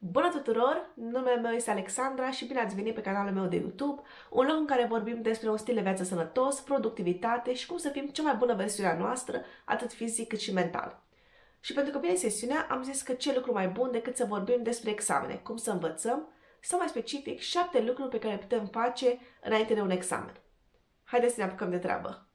Bună tuturor! Numele meu este Alexandra și bine ați venit pe canalul meu de YouTube, un loc în care vorbim despre un stil de viață sănătos, productivitate și cum să fim cea mai bună versiunea noastră, atât fizic cât și mental. Și pentru că vine sesiunea, am zis că ce lucru mai bun decât să vorbim despre examene, cum să învățăm, sau mai specific, 7 lucruri pe care le putem face înainte de un examen. Haideți să ne apucăm de treabă!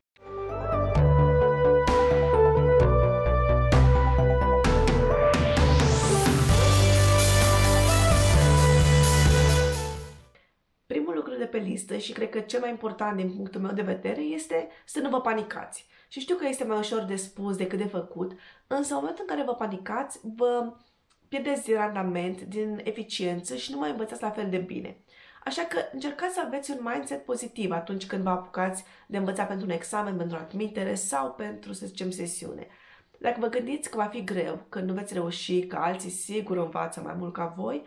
Primul lucru de pe listă și cred că cel mai important din punctul meu de vedere este să nu vă panicați. Și știu că este mai ușor de spus decât de făcut, însă în momentul în care vă panicați, vă pierdeți din randament, din eficiență și nu mai învățați la fel de bine. Așa că încercați să aveți un mindset pozitiv atunci când vă apucați de învățat pentru un examen, pentru o admitere sau pentru, să zicem, sesiune. Dacă vă gândiți că va fi greu, că nu veți reuși, că alții sigur învață mai mult ca voi,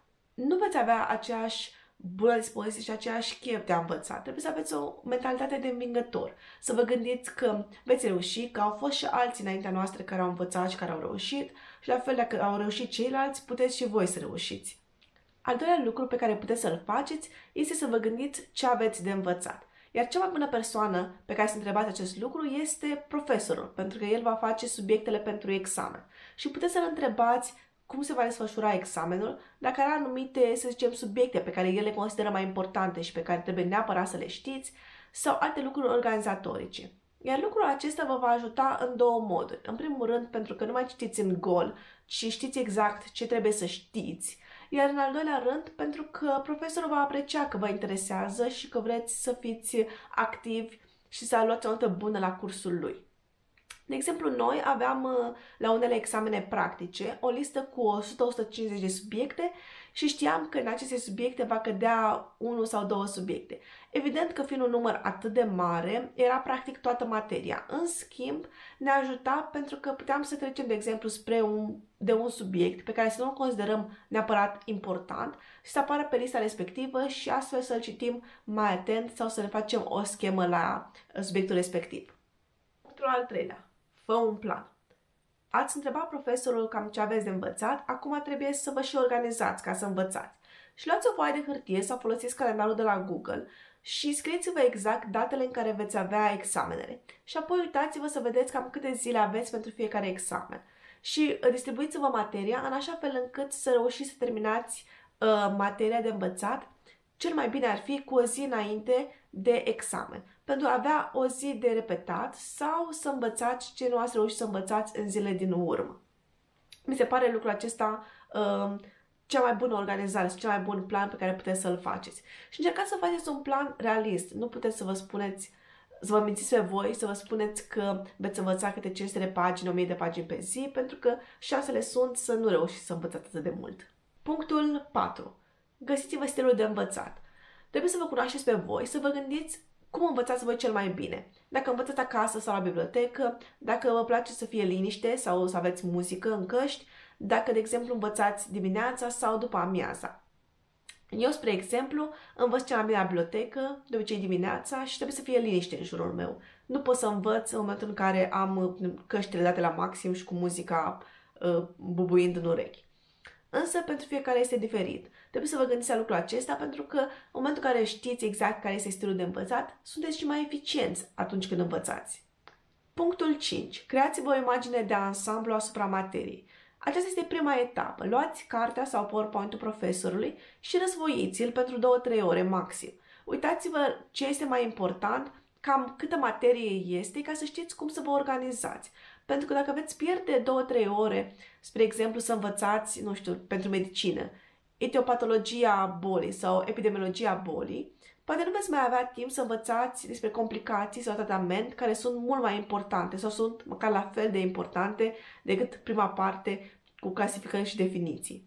nu veți avea aceeași bună dispoziție și aceeași chef de a învăța. Trebuie să aveți o mentalitate de învingător. Să vă gândiți că veți reuși, că au fost și alții înaintea noastră care au învățat și care au reușit și la fel dacă au reușit ceilalți, puteți și voi să reușiți. Al doilea lucru pe care puteți să-l faceți este să vă gândiți ce aveți de învățat. Iar cea mai bună persoană pe care să întrebați acest lucru este profesorul, pentru că el va face subiectele pentru examen. Și puteți să-l întrebați cum se va desfășura examenul, dacă are anumite, să zicem, subiecte pe care el le consideră mai importante și pe care trebuie neapărat să le știți, sau alte lucruri organizatorice. Iar lucrul acesta vă va ajuta în două moduri. În primul rând, pentru că nu mai citiți în gol, ci știți exact ce trebuie să știți. Iar în al doilea rând, pentru că profesorul va aprecia că vă interesează și că vreți să fiți activi și să luați o notă bună la cursul lui. De exemplu, noi aveam la unele examene practice o listă cu 100-150 de subiecte și știam că în aceste subiecte va cădea 1 sau 2 subiecte. Evident că fiind un număr atât de mare, era practic toată materia. În schimb, ne ajuta pentru că puteam să trecem, de exemplu, spre un subiect pe care să nu-l considerăm neapărat important și să apară pe lista respectivă și astfel să-l citim mai atent sau să ne facem o schemă la subiectul respectiv. Punctul al treilea. Fă un plan. Ați întrebat profesorul cam ce aveți de învățat, acum trebuie să vă și organizați ca să învățați. Și luați o foaie de hârtie sau folosiți calendarul de la Google și scrieți-vă exact datele în care veți avea examenele. Și apoi uitați-vă să vedeți cam câte zile aveți pentru fiecare examen. Și distribuiți-vă materia în așa fel încât să reușiți să terminați materia de învățat. Cel mai bine ar fi cu o zi înainte de examen, pentru a avea o zi de repetat sau să învățați ce nu ați reușit să învățați în zile din urmă. Mi se pare lucrul acesta cea mai bună organizare, cel mai bun plan pe care puteți să-l faceți. Și încercați să faceți un plan realist. Nu puteți să vă spuneți, să vă mințiți pe voi, să vă spuneți că veți învăța câte 500 de pagini, 1000 de pagini pe zi, pentru că șansele sunt să nu reușiți să învățați atât de mult. Punctul 4. Găsiți-vă stilul de învățat. Trebuie să vă cunoașteți pe voi, să vă gândiți cum învățați voi cel mai bine. Dacă învățați acasă sau la bibliotecă, dacă vă place să fie liniște sau să aveți muzică în căști, dacă, de exemplu, învățați dimineața sau după amiaza. Eu, spre exemplu, învăț cel mai bine la bibliotecă, de obicei dimineața, și trebuie să fie liniște în jurul meu. Nu pot să învăț în momentul în care am căștile date la maxim și cu muzica bubuind în urechi. Însă, pentru fiecare este diferit. Trebuie să vă gândiți la lucrul acesta pentru că, în momentul în care știți exact care este stilul de învățat, sunteți și mai eficienți atunci când învățați. Punctul 5. Creați-vă o imagine de ansamblu asupra materiei. Aceasta este prima etapă. Luați cartea sau PowerPoint-ul profesorului și răsvoiți-l pentru 2-3 ore maxim. Uitați-vă ce este mai important, cam câtă materie este, ca să știți cum să vă organizați. Pentru că dacă veți pierde 2-3 ore, spre exemplu, să învățați, nu știu, pentru medicină, etiopatologia bolii sau epidemiologia bolii, poate nu veți mai avea timp să învățați despre complicații sau tratament care sunt mult mai importante sau sunt măcar la fel de importante decât prima parte cu clasificări și definiții.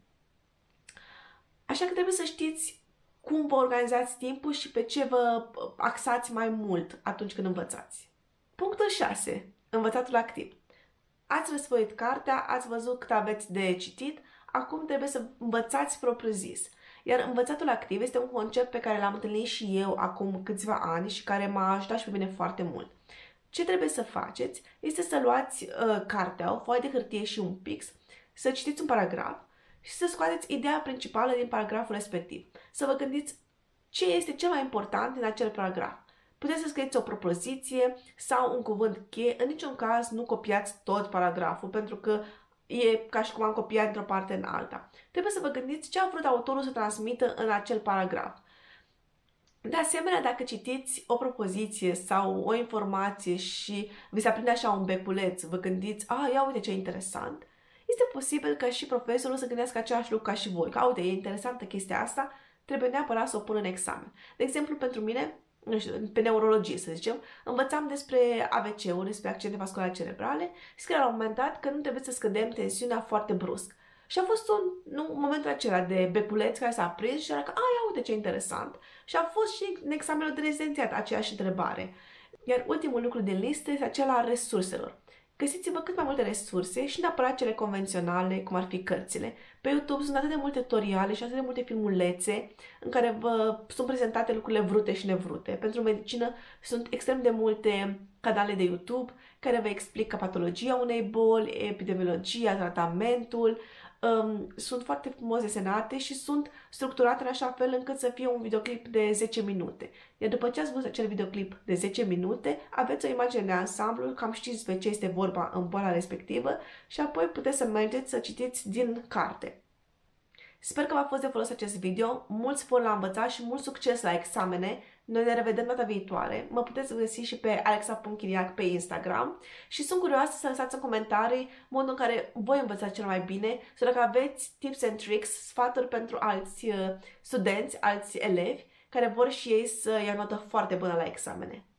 Așa că trebuie să știți cum vă organizați timpul și pe ce vă axați mai mult atunci când învățați. Punctul 6. Învățatul activ. Ați răsfoit cartea, ați văzut cât aveți de citit, acum trebuie să învățați propriu-zis. Iar învățatul activ este un concept pe care l-am întâlnit și eu acum câțiva ani și care m-a ajutat și pe mine foarte mult. Ce trebuie să faceți este să luați cartea, o foaie de hârtie și un pix, să citiți un paragraf și să scoateți ideea principală din paragraful respectiv. Să vă gândiți ce este cel mai important din acel paragraf. Puteți să scrieți o propoziție sau un cuvânt cheie. În niciun caz nu copiați tot paragraful, pentru că e ca și cum am copiat într-o parte în alta. Trebuie să vă gândiți ce a vrut autorul să transmită în acel paragraf. De asemenea, dacă citiți o propoziție sau o informație și vi se aprinde așa un beculeț, vă gândiți, ia uite ce interesant, este posibil ca și profesorul să gândească același lucru ca și voi, că uite, e interesantă chestia asta, trebuie neapărat să o pun în examen. De exemplu, pentru mine, nu știu, pe neurologie, să zicem, învățam despre AVC-uri, despre accidente vasculare cerebrale și scrie la un moment dat că nu trebuie să scădem tensiunea foarte brusc. Și a fost un momentul acela de beculeț care s-a prins și era că, ia uite ce interesant. Și a fost și în examenul de rezidențiat aceeași întrebare. Iar ultimul lucru din listă este acela al resurselor. Găsiți-vă cât mai multe resurse și neapărat cele convenționale, cum ar fi cărțile. Pe YouTube sunt atât de multe tutoriale și atât de multe filmulețe în care vă sunt prezentate lucrurile vrute și nevrute. Pentru medicină sunt extrem de multe canale de YouTube care vă explică patologia unei boli, epidemiologia, tratamentul. Sunt foarte frumos desenate și sunt structurate în așa fel încât să fie un videoclip de 10 minute. Iar după ce ați văzut acel videoclip de 10 minute, aveți o imagine de ansamblu, cam știți despre ce este vorba în boala respectivă și apoi puteți să mergeți să citiți din carte. Sper că v-a fost de folos acest video, mult spor la învățat și mult succes la examene. Noi ne revedem data viitoare. Mă puteți găsi și pe alexa.chiriac pe Instagram și sunt curioasă să lăsați în comentarii modul în care voi învățați cel mai bine sau dacă aveți tips and tricks, sfaturi pentru alți studenți, alți elevi care vor și ei să ia notă foarte bună la examene.